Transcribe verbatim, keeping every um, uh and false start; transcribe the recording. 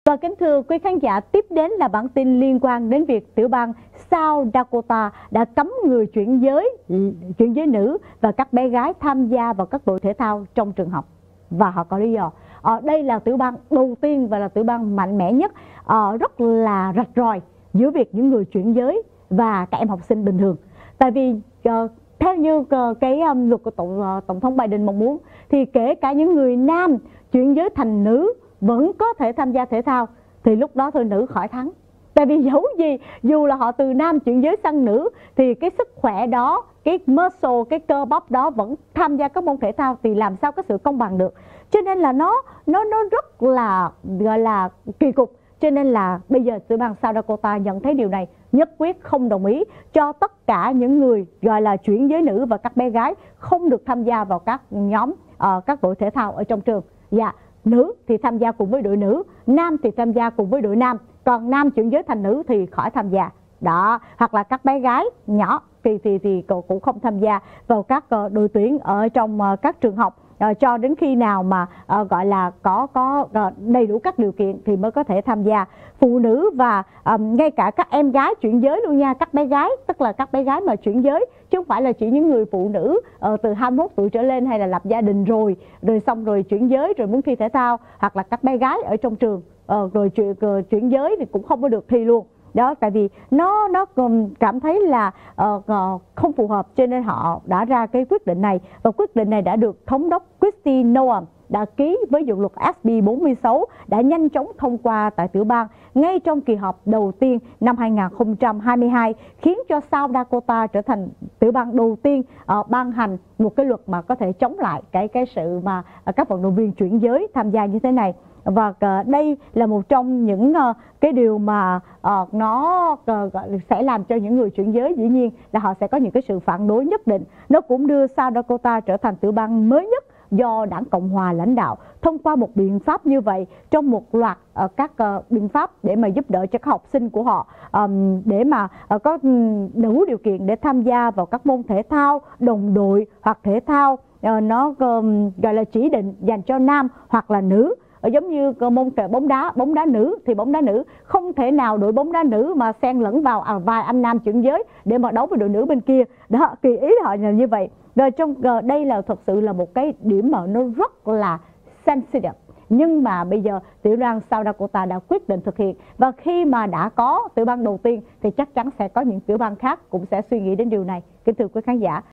Và kính thưa quý khán giả, tiếp đến là bản tin liên quan đến việc tiểu bang South Dakota đã cấm người chuyển giới, chuyển giới nữ và các bé gái tham gia vào các đội thể thao trong trường học. Và họ có lý do. Ở đây là tiểu bang đầu tiên và là tiểu bang mạnh mẽ nhất, ở rất là rạch ròi giữa việc những người chuyển giới và các em học sinh bình thường. Tại vì uh, theo như uh, cái um, luật của tổng, uh, tổng thống Biden mong muốn, thì kể cả những người nam chuyển giới thành nữ vẫn có thể tham gia thể thao, thì lúc đó thôi nữ khỏi thắng. Tại vì dẫu gì, dù là họ từ nam chuyển giới sang nữ, thì cái sức khỏe đó, cái muscle, cái cơ bắp đó vẫn tham gia các môn thể thao, thì làm sao có sự công bằng được. Cho nên là nó nó nó rất là gọi là kỳ cục. Cho nên là bây giờ tiểu bang South Dakota nhận thấy điều này, nhất quyết không đồng ý cho tất cả những người gọi là chuyển giới nữ và các bé gái không được tham gia vào các nhóm, uh, các đội thể thao ở trong trường. Dạ, nữ thì tham gia cùng với đội nữ, nam thì tham gia cùng với đội nam, còn nam chuyển giới thành nữ thì khỏi tham gia. Đó, hoặc là các bé gái nhỏ thì thì thì cũng không tham gia vào các uh, đội tuyển ở trong uh, các trường học. Uh, cho đến khi nào mà uh, gọi là có có uh, đầy đủ các điều kiện thì mới có thể tham gia. Phụ nữ và um, ngay cả các em gái chuyển giới luôn nha, các bé gái, tức là các bé gái mà chuyển giới, chứ không phải là chỉ những người phụ nữ uh, từ hai mươi mốt tuổi trở lên hay là lập gia đình rồi rồi xong rồi chuyển giới rồi muốn thi thể thao, hoặc là các bé gái ở trong trường uh, rồi chuyển, uh, chuyển giới thì cũng không có được thi luôn. Đó, tại vì nó nó cảm thấy là uh, uh, không phù hợp, cho nên họ đã ra cái quyết định này. Và quyết định này đã được thống đốc Kristi Noem đã ký với dự luật S B bốn mươi sáu, đã nhanh chóng thông qua tại tiểu bang ngay trong kỳ họp đầu tiên năm hai nghìn không trăm hai mươi hai, khiến cho South Dakota trở thành tiểu bang đầu tiên uh, ban hành một cái luật mà có thể chống lại cái cái sự mà uh, các vận động viên chuyển giới tham gia như thế này. Và uh, đây là một trong những uh, cái điều mà uh, nó uh, sẽ làm cho những người chuyển giới, dĩ nhiên là họ sẽ có những cái sự phản đối nhất định. Nó cũng đưa South Dakota trở thành tiểu bang mới nhất do Đảng Cộng Hòa lãnh đạo thông qua một biện pháp như vậy, trong một loạt uh, các uh, biện pháp để mà giúp đỡ cho các học sinh của họ, um, để mà uh, có đủ điều kiện để tham gia vào các môn thể thao đồng đội hoặc thể thao uh, nó um, gọi là chỉ định dành cho nam hoặc là nữ. Giống như môn bóng đá, bóng đá nữ thì bóng đá nữ không thể nào đội bóng đá nữ mà xen lẫn vào à, vài anh nam chuyển giới để mà đấu với đội nữ bên kia. Đó, kỳ ý họ là như vậy. Rồi trong đây là thật sự là một cái điểm mà nó rất là sensitive. Nhưng mà bây giờ tiểu bang South Dakota đã quyết định thực hiện, và khi mà đã có tiểu bang đầu tiên thì chắc chắn sẽ có những tiểu bang khác cũng sẽ suy nghĩ đến điều này. Kính thưa quý khán giả.